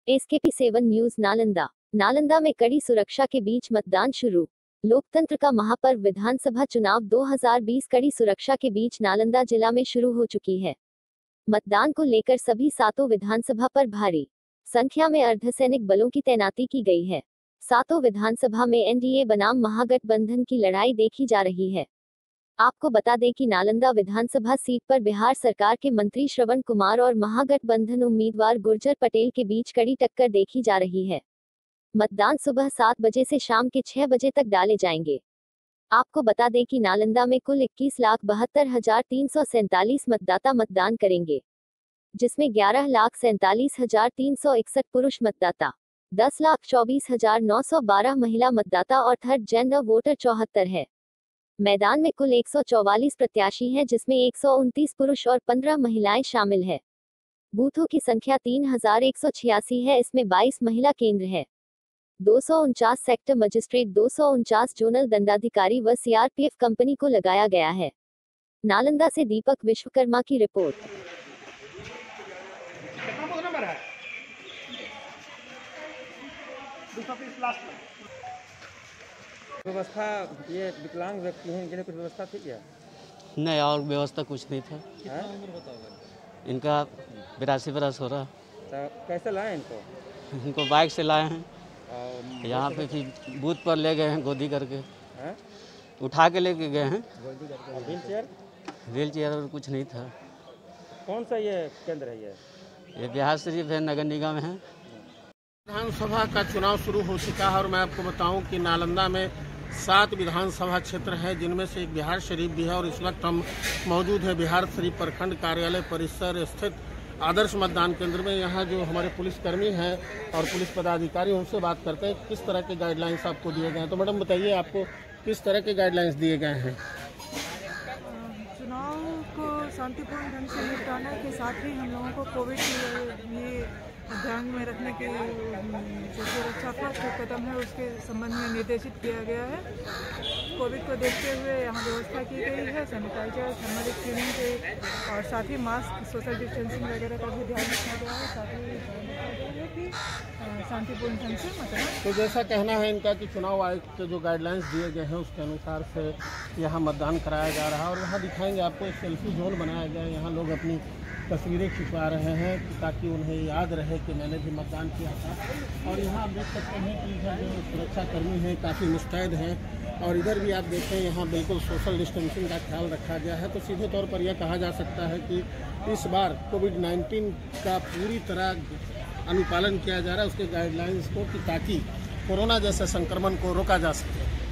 SKP7 news Nalanda में कड़ी सुरक्षा के बीच मतदान शुरू। लोकतंत्र का महापर्व विधानसभा चुनाव 2020 कड़ी सुरक्षा के बीच नालंदा जिला में शुरू हो चुकी है। मतदान को लेकर सभी 7 विधानसभा पर भारी संख्या में अर्धसैनिक बलों की तैनाती की गई है। 7 विधानसभा में NDA बनाम महागठबंधन की लड़ाई देखी जा रही है। आपको बता दें कि नालंदा विधानसभा सीट पर बिहार सरकार के मंत्री श्रवण कुमार और महागठबंधन उम्मीदवार गुर्जर पटेल के बीच कड़ी टक्कर देखी जा रही है। मतदान सुबह 7 बजे से शाम के 6 बजे तक डाले जाएंगे। आपको बता दें कि नालंदा में कुल 21,72,347 मतदाता मतदान करेंगे, जिसमें 11,47,361 पुरुष मतदाता, 10,24,912 महिला मतदाता और थर्ड जेंडर वोटर 74 है। मैदान में कुल 144 प्रत्याशी हैं, जिसमें 129 पुरुष और 15 महिलाएं शामिल है। बूथों की संख्या 3,186 है, इसमें 22 महिला केंद्र है। 249 सेक्टर मजिस्ट्रेट, 249 जोनल दंडाधिकारी व CRPF कंपनी को लगाया गया है। नालंदा से दीपक विश्वकर्मा की रिपोर्ट। व्यवस्था ये विकलांग व्यक्ति हैं, इनके लिए कुछ व्यवस्था थी क्या? नहीं, और व्यवस्था कुछ नहीं था। इनका 82 बरस हो रहा। तो कैसे लाए इनको? इनको बाइक से लाए हैं, यहाँ पे फिर बूथ पर ले गए हैं, गोदी करके उठा के लेके गए हैं। व्हील चेयर और कुछ नहीं था। कौन सा ये केंद्र है? ये बिहार शरीफ है, नगर निगम है। विधानसभा का चुनाव शुरू हो चुका है और मैं आपको बताऊं कि नालंदा में 7 विधानसभा क्षेत्र है, जिनमें से एक बिहार शरीफ भी है। और इस वक्त हम मौजूद है बिहार शरीफ प्रखंड कार्यालय परिसर स्थित आदर्श मतदान केंद्र में। यहाँ जो हमारे पुलिसकर्मी हैं और पुलिस पदाधिकारी, उनसे बात करते हैं किस तरह के गाइडलाइंस आपको दिए गए हैं। तो मैडम बताइए, आपको किस तरह के गाइडलाइंस दिए गए हैं? चुनाव को शांतिपूर्ण ढंग से निपटाने के साथ ही हम लोगों को कोविड ये ध्यान में रखने के जो सुरक्षात्मक कदम है उसके संबंध में निर्देशित किया गया है। कोविड को देखते हुए यहाँ व्यवस्था की गई है, सैनिटाइजर, थर्मल स्क्रीनिंग के, और साथ ही मास्क, सोशल डिस्टेंसिंग वगैरह का भी ध्यान रखा गया है। साथ ही कि शांतिपूर्ण ढंग से मतदान। तो जैसा कहना है इनका कि चुनाव आयोग के जो गाइडलाइंस दिए गए हैं उसके अनुसार से यहाँ मतदान कराया जा रहा है। और यहाँ दिखाएंगे आपको, एक सेल्फी जोन बनाया गया है। यहाँ लोग अपनी तस्वीरें खिंचवा रहे हैं ताकि उन्हें याद रहे कि मैंने भी मतदान किया था। और यहाँ आप देख सकते हैं कि इधर जो सुरक्षाकर्मी हैं काफ़ी मुस्तैद हैं, और इधर भी आप देखें यहाँ बिल्कुल सोशल डिस्टेंसिंग का ख्याल रखा गया है। तो सीधे तौर पर यह कहा जा सकता है कि इस बार कोविड-19 का पूरी तरह अनुपालन किया जा रहा है उसके गाइडलाइंस को, कि ताकि कोरोना जैसे संक्रमण को रोका जा सके।